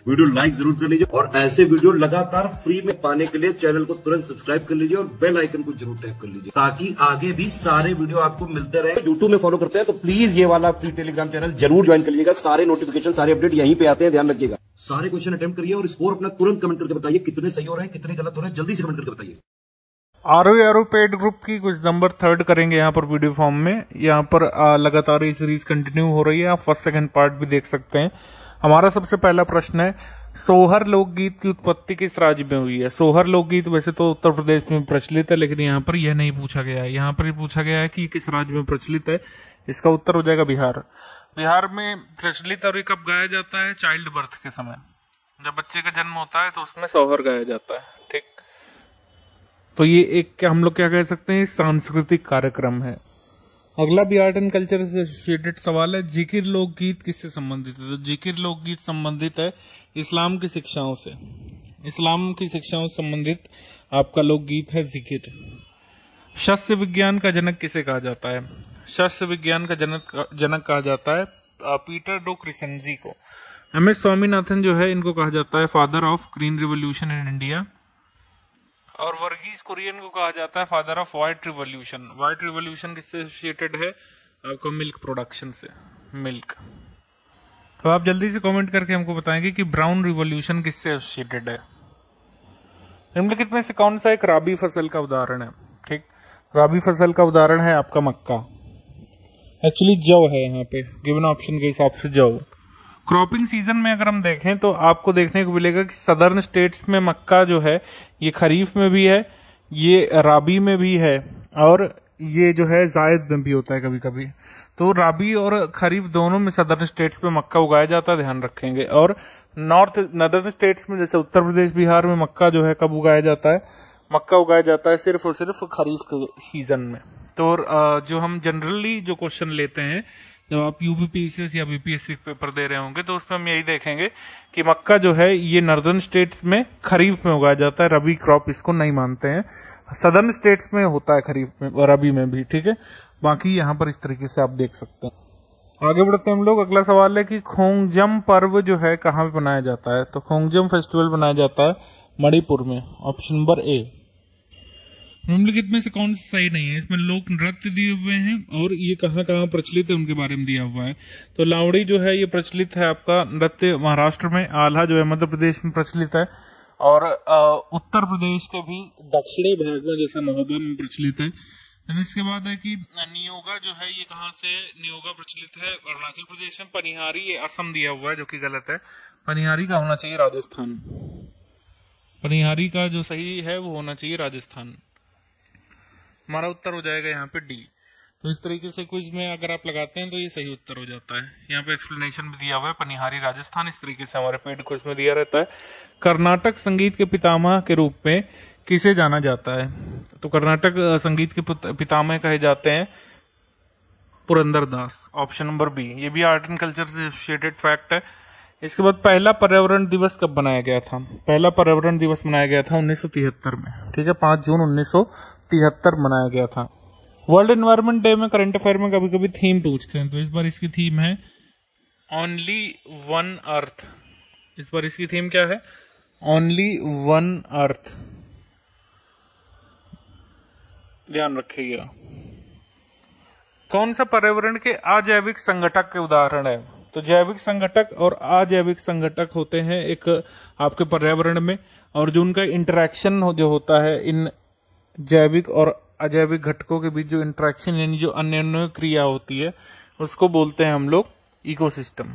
Video like जरूर कर लीजिए और ऐसे वीडियो लगातार फ्री में पाने के लिए चैनल को तुरंत सब्सक्राइब कर लीजिए और बेल आइकन को जरूर टैप कर लीजिए ताकि आगे भी सारे वीडियो आपको मिलते रहे। यूट्यूब में फॉलो करते हैं तो प्लीज ये वाला फ्री टेलीग्राम चैनल जरूर ज्वाइन कर लीजिएगा। सारे नोटिफिकेशन सारे अपडेट यहीं पे आते हैं, ध्यान रखिएगा। सारे क्वेश्चन अटेम्प्ट करिए और स्कोर अपना तुरंत कमेंट करके बताइए कितने सही हो रहे हैं कितने गलत हो रहे हैं, जल्दी से कमेंट करके बताइए। आरओ पेड ग्रुप की कुछ नंबर थर्ड करेंगे यहाँ पर वीडियो फॉर्म में। यहाँ पर लगातार ये सीरीज कंटिन्यू हो रही है, आप फर्स्ट सेकंड पार्ट भी देख सकते हैं। हमारा सबसे पहला प्रश्न है, सोहर लोकगीत की उत्पत्ति किस राज्य में हुई है? सोहर लोकगीत वैसे तो उत्तर प्रदेश में प्रचलित है, लेकिन यहाँ पर यह नहीं पूछा गया है। यहाँ पर ये पूछा गया है कि किस राज्य में प्रचलित है। इसका उत्तर हो जाएगा बिहार। बिहार में प्रचलित और ये कब गाया जाता है? चाइल्ड बर्थ के समय, जब बच्चे का जन्म होता है तो उसमें सोहर गाया जाता है। ठीक, तो ये एक हम लोग क्या कह सकते हैं, सांस्कृतिक कार्यक्रम है। अगला भी आर्ट एंड कल्चर से एसोसिएटेड सवाल है, जिकिर लोकगीत किससे संबंधित है? तो जिकिर लोकगीत संबंधित है इस्लाम की शिक्षाओं से। इस्लाम की शिक्षाओं से संबंधित आपका लोकगीत है जिकिर। शस्य विज्ञान का जनक किसे कहा जाता है? शस्य विज्ञान का जनक कहा जाता है पीटर डो क्रिसेंजी को। एमएस स्वामीनाथन जो है इनको कहा जाता है father of green revolution in India. और वर्गीज कुरियन को कहा जाता है father of white revolution. White revolution किससे एसोसिएटेड है? आपको मिल्क प्रोडक्शन से, मिल्क। तो आप जल्दी से कमेंट करके हमको बताएंगे कि ब्राउन रिवॉल्यूशन किससे एसोसिएटेड है। निम्नलिखित में से कौन सा एक राबी फसल का उदाहरण है? ठीक, राबी फसल का उदाहरण है आपका मक्का। एक्चुअली जौ है यहाँ पे, गिवन ऑप्शन के हिसाब से जौ। क्रॉपिंग सीजन में अगर हम देखें तो आपको देखने को मिलेगा कि सदर्न स्टेट्स में मक्का जो है ये खरीफ में भी है, ये राबी में भी है, और ये जो है जायद में भी होता है कभी कभी। तो राबी और खरीफ दोनों में सदर्न स्टेट्स में मक्का उगाया जाता है, ध्यान रखेंगे। और नॉर्दर्न स्टेट्स में जैसे उत्तर प्रदेश बिहार में मक्का जो है कब उगाया जाता है? मक्का उगाया जाता है सिर्फ और सिर्फ खरीफ के सीजन में। तो जो हम जनरली जो क्वेश्चन लेते हैं जब आप यूपीपीसीएस या बीपीएससी पेपर दे रहे होंगे तो उसमें हम यही देखेंगे कि मक्का जो है ये नॉर्दर्न स्टेट्स में खरीफ में उगाया जाता है, रबी क्रॉप इसको नहीं मानते हैं। सदर्न स्टेट्स में होता है खरीफ में और रबी में भी, ठीक है। बाकी यहाँ पर इस तरीके से आप देख सकते हैं। आगे बढ़ते हैं हम लोग। अगला सवाल है कि खोंगजम पर्व जो है कहाँ पे मनाया जाता है? तो खोंगजम फेस्टिवल मनाया जाता है मणिपुर में, ऑप्शन नंबर ए। निम्नलिखित में से कौन सा सही नहीं है? इसमें लोक नृत्य दिए हुए हैं और ये कहाँ कहाँ प्रचलित है उनके बारे में दिया हुआ है। तो लावड़ी जो है ये प्रचलित है आपका नृत्य महाराष्ट्र में, आल्हा जो है मध्य प्रदेश में प्रचलित है, और उत्तर प्रदेश के भी दक्षिणी भाग में जैसे महोबा में प्रचलित है। इसके बाद है कि नियोगा जो है ये कहाँ से नियोगा प्रचलित है? अरुणाचल प्रदेश में। पनिहारी ये असम दिया हुआ है जो कि गलत है, पनिहारी का होना चाहिए राजस्थान। पनिहारी का जो सही है वो होना चाहिए राजस्थान। हमारा उत्तर हो जाएगा यहाँ पे डी। तो इस तरीके से क्विज में अगर आप लगाते हैं तो ये सही उत्तर हो जाता है। यहाँ पे एक्सप्लेनेशन भी दिया हुआ है, पनिहारी राजस्थान। इस तरीके से हमारे पेड क्विज में दिया रहता है। कर्नाटक संगीत के पितामह के रूप में किसे जाना जाता है? तो कर्नाटक संगीत के पितामह कहे जाते हैं Purandar Das, option number B. ये भी आर्ट एंड कल्चर से एसोसिएटेड फैक्ट है। इसके बाद पहला पर्यावरण दिवस कब बनाया गया था? पहला पर्यावरण दिवस मनाया गया था 1973 में, ठीक है, 5 जून 1973 मनाया गया था। वर्ल्ड एनवायरनमेंट डे में करंट अफेयर में कभी कभी थीम पूछते हैं, तो इस बार इसकी थीम है ओनली वन अर्थ। इस बार इसकी थीम क्या है? ओनली वन अर्थ, ध्यान रखिएगा। कौन सा पर्यावरण के अजैविक संगठक के उदाहरण है? तो जैविक संगठक और अजैविक संगठक होते हैं एक आपके पर्यावरण में, और जो उनका इंटरेक्शन जो होता है इन जैविक और अजैविक घटकों के बीच जो इंटरेक्शन यानी जो अन्योन्य क्रिया होती है उसको बोलते हैं हम लोग इकोसिस्टम।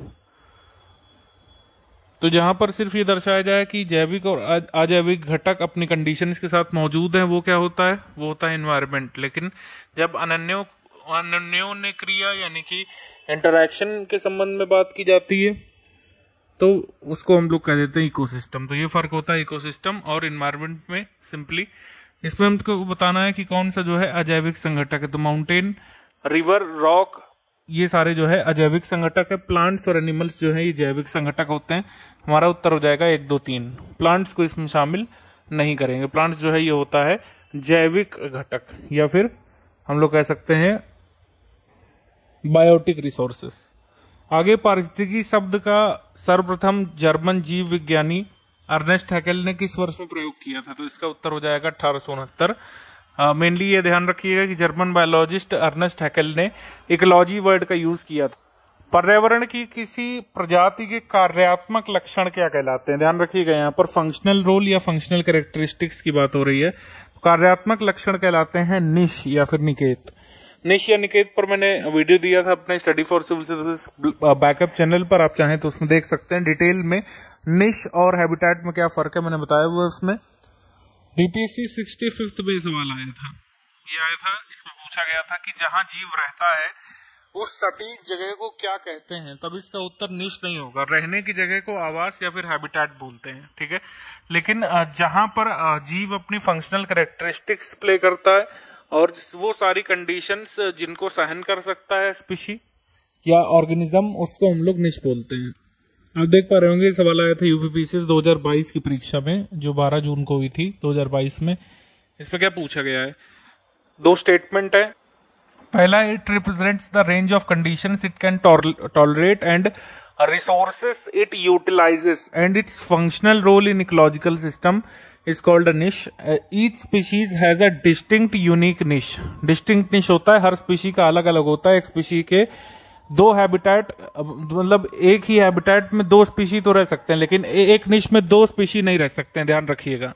तो जहां पर सिर्फ ये दर्शाया जाए कि जैविक और अजैविक घटक अपनी कंडीशंस के साथ मौजूद हैं, वो क्या होता है? वो होता है एनवायरनमेंट। लेकिन जब अन्योन्य क्रिया यानी कि इंटरैक्शन के संबंध में बात की जाती है तो उसको हम लोग कह देते हैं इकोसिस्टम। तो ये फर्क होता है इकोसिस्टम और एनवायरनमेंट में। सिंपली इसमें हमको बताना है कि कौन सा जो है अजैविक संगठक है। तो माउंटेन, रिवर, रॉक ये सारे जो है अजैविक संगठक है। प्लांट्स और एनिमल्स जो है ये जैविक संगठक होते हैं। हमारा उत्तर हो जाएगा 1, 2, 3। प्लांट्स को इसमें शामिल नहीं करेंगे। प्लांट्स जो है ये होता है जैविक घटक, या फिर हम लोग कह सकते हैं बायोटिक रिसोर्सेस। आगे पारिस्थितिकी शब्द का सर्वप्रथम जर्मन जीव विज्ञानी अर्नेस्ट हैकेल ने किस वर्ष में प्रयोग किया था? तो इसका उत्तर हो जाएगा 1869। मेनली ये ध्यान रखिएगा कि जर्मन बायोलॉजिस्ट अर्नेस्ट हैकेल ने इकोलॉजी वर्ड का यूज किया था। पर्यावरण की किसी प्रजाति के कार्यात्मक लक्षण क्या कहलाते हैं? ध्यान रखिएगा, यहाँ पर फंक्शनल रोल या फंक्शनल कैरेक्टरिस्टिक्स की बात हो रही है। कार्यात्मक लक्षण कहलाते हैं निश या फिर निकेत। निश या निकेत पर मैंने वीडियो दिया था अपने study for civil services backup channel पर, आप चाहें तो उसमें देख सकते हैं डिटेल में निश और हैबिटेट में क्या फर्क है, मैंने बताया हुआ उसमें। बीपीएससी 65th में सवाल आया था, ये आया था, इसमें पूछा गया था कि जहां जीव रहता है उस सटीक जगह को क्या कहते हैं? तब इसका उत्तर निश नहीं होगा। रहने की जगह को आवास या फिर हैबिटेट बोलते हैं, ठीक है। लेकिन जहां पर जीव अपनी फंक्शनल कैरेक्टरिस्टिक्स प्ले करता है और वो सारी कंडीशंस जिनको सहन कर सकता है स्पीशी या ऑर्गेनिज्म, उसको हम लोग निश बोलते हैं। आप देख पा रहे होंगे सवाल आया था यूपीपीसीएस 2022 की परीक्षा में, जो 12 जून को हुई थी 2022 में। इसमें क्या पूछा गया है? 2 स्टेटमेंट है। पहला, it represents the range of conditions it can tolerate and resources it utilizes and its functional role in ecological system is called a niche. Each species has a distinct unique niche. Distinct niche होता है, हर species का अलग अलग होता है। एक species के 2 habitat, मतलब एक ही हैबिटेट में 2 स्पीशी तो रह सकते हैं, लेकिन एक निश में 2 स्पीशी नहीं रह सकते हैं, ध्यान रखिएगा।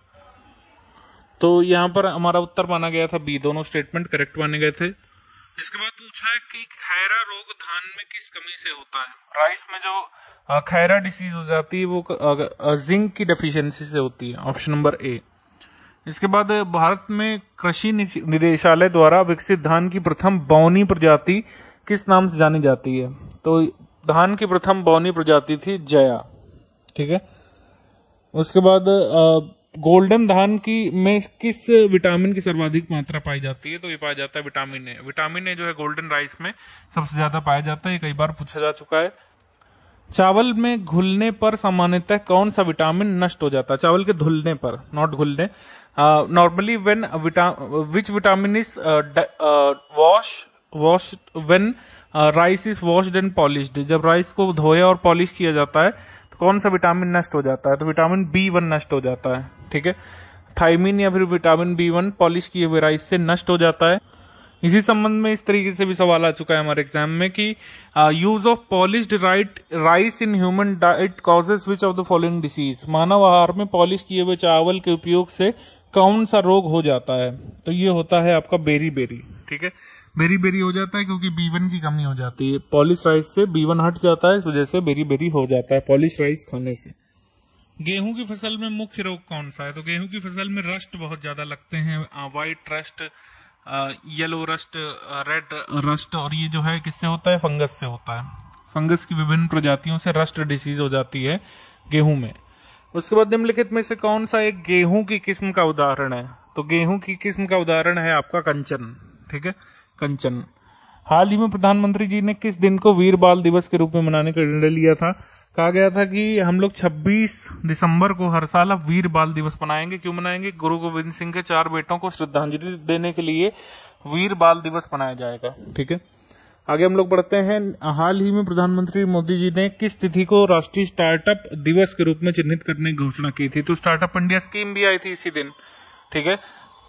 तो यहाँ पर हमारा उत्तर माना गया था बी, दोनों स्टेटमेंट करेक्ट माने गए थे। इसके बाद पूछा है कि खैरा रोग धान में किस कमी से होता है? राइस में जो खैरा डिसीज हो जाती है वो जिंक की डेफिशिएंसी से होती है, ऑप्शन नंबर ए। इसके बाद भारत में कृषि निदेशालय द्वारा विकसित धान की प्रथम बौनी प्रजाति किस नाम से जानी जाती है? तो धान की प्रथम बौनी प्रजाति थी जया, ठीक है। उसके बाद गोल्डन धान की में किस विटामिन की सर्वाधिक मात्रा पाई जाती है? तो ये पाया जाता है विटामिन ए। विटामिन ए जो है गोल्डन राइस में सबसे ज्यादा पाया जाता है, ये कई बार पूछा जा चुका है। चावल में घुलने पर सामान्यतः कौन सा विटामिन नष्ट हो जाता है? चावल के धुलने पर, नॉट घुलने। Normally when which vitamin is washed when rice is washed and polished. जब राइस को धोया और पॉलिश किया जाता है तो कौन सा विटामिन नष्ट हो जाता है? तो विटामिन B1 नष्ट हो जाता है, ठीक है। थायमिन या फिर विटामिन B1 पॉलिश किए हुए राइस से नष्ट हो जाता है। इसी संबंध में इस तरीके से भी सवाल आ चुका है हमारे एग्जाम में कि use of polished rice in human diet causes which of the following disease. मानव आहार में पॉलिश किए हुए चावल के उपयोग से कौन सा रोग हो जाता है? तो ये होता है आपका बेरी बेरी, ठीक है। बेरी बेरी हो जाता है क्योंकि B1 की कमी हो जाती है। पॉलिश राइस से B1 हट जाता है, इस वजह से बेरी बेरी हो जाता है पॉलिश राइस खाने से। गेहूं की फसल में मुख्य रोग कौन सा है? तो गेहूं की फसल में रस्ट बहुत ज्यादा लगते हैं, white rust, yellow rust, red rust, और ये जो है किससे होता है? फंगस से होता है। फंगस की विभिन्न प्रजातियों से रस्ट डिसीज हो जाती है गेहूं में। उसके बाद निम्नलिखित में से कौन सा एक गेहूं की किस्म का उदाहरण है? तो गेहूं की किस्म का उदाहरण है आपका कंचन, ठीक है, कंचन। हाल ही में प्रधानमंत्री जी ने किस दिन को वीर बाल दिवस के रूप में मनाने का निर्णय लिया था? कहा गया था कि हम लोग 26 दिसंबर को हर साल अब वीर बाल दिवस मनाएंगे। क्यों मनाएंगे? गुरु गोविंद सिंह के 4 बेटों को श्रद्धांजलि देने के लिए वीर बाल दिवस मनाया जाएगा, ठीक है। आगे हम लोग बढ़ते हैं। हाल ही में प्रधानमंत्री मोदी जी ने किस तिथि को राष्ट्रीय स्टार्टअप दिवस के रूप में चिन्हित करने की घोषणा की थी? तो स्टार्टअप इंडिया स्कीम भी आई थी इसी दिन, ठीक है।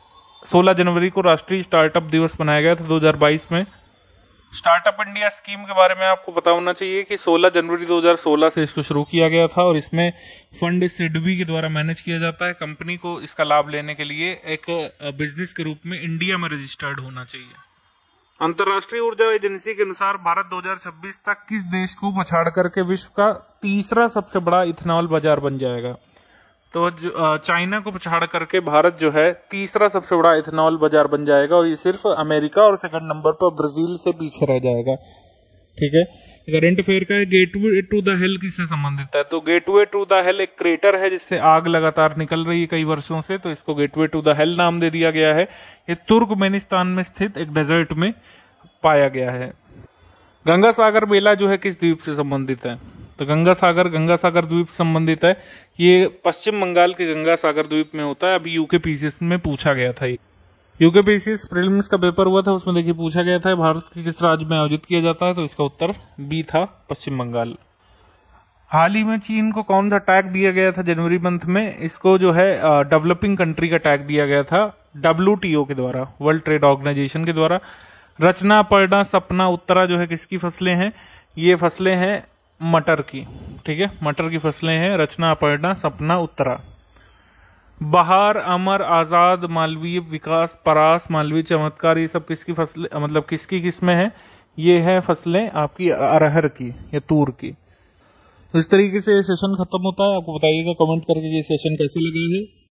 16 जनवरी को राष्ट्रीय स्टार्टअप दिवस मनाया गया था 2022 में। स्टार्टअप इंडिया स्कीम के बारे में आपको पता होना चाहिए कि 16 जनवरी 2016 से इसको शुरू किया गया था और इसमें फंड सिडबी के द्वारा मैनेज किया जाता है। कंपनी को इसका लाभ लेने के लिए एक बिजनेस के रूप में इंडिया में रजिस्टर्ड होना चाहिए। अंतर्राष्ट्रीय ऊर्जा एजेंसी के अनुसार भारत 2026 तक किस देश को पछाड़ करके विश्व का तीसरा सबसे बड़ा इथेनॉल बाजार बन जाएगा? तो चाइना को पछाड़ करके भारत जो है तीसरा सबसे बड़ा इथेनॉल बाजार बन जाएगा और ये सिर्फ अमेरिका और सेकंड नंबर पर ब्राजील से पीछे रह जाएगा, ठीक है। करंट अफेयर का है, गेटवे टू द हेल किससे संबंधित है? तो गेटवे टू द हेल एक क्रेटर है जिससे आग लगातार निकल रही है कई वर्षों से, तो इसको गेटवे टू द हेल नाम दे दिया गया है। ये तुर्कमेनिस्तान में स्थित एक डेजर्ट में पाया गया है। गंगा सागर मेला जो है किस द्वीप से संबंधित है? तो गंगा सागर द्वीप संबंधित है। ये पश्चिम बंगाल के गंगा सागर द्वीप में होता है। अभी यूकेपीसीएस में पूछा गया था। यूकेपीसीएस प्रीलिम्स का पेपर हुआ था, उसमें देखिए पूछा गया था भारत के किस राज्य में आयोजित किया जाता है? तो इसका उत्तर बी था, पश्चिम बंगाल। हाल ही में चीन को कौन सा टैग दिया गया था जनवरी मंथ में? इसको जो है डेवलपिंग कंट्री का टैग दिया गया था WTO के द्वारा, वर्ल्ड ट्रेड ऑर्गेनाइजेशन के द्वारा। रचना, पर्णा, सपना, उत्तरा जो है किसकी फसलें हैं? ये फसलें हैं मटर की, ठीक है, मटर की फसलें हैं रचना, पर्णा, सपना, उत्तरा। बहार, अमर, आजाद, मालवीय विकास, परास, मालवीय चमत्कार, ये सब किसकी फसलें, मतलब किसकी किस्में हैं? ये है फसलें आपकी अरहर की या तूर की। तो इस तरीके से सेशन खत्म होता है। आपको बताइएगा कमेंट करके ये सेशन कैसे लगा है।